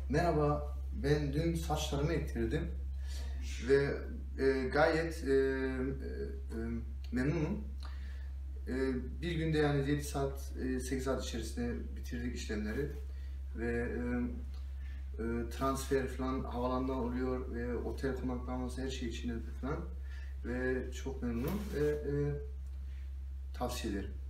Merhaba, ben dün saçlarımı ektirdim ve gayet memnunum. Bir günde yani 7 saat, 8 saat içerisinde bitirdik işlemleri ve transfer falan havalandan oluyor ve otel konaklaması her şey içinde falan ve çok memnunum ve tavsiye ederim.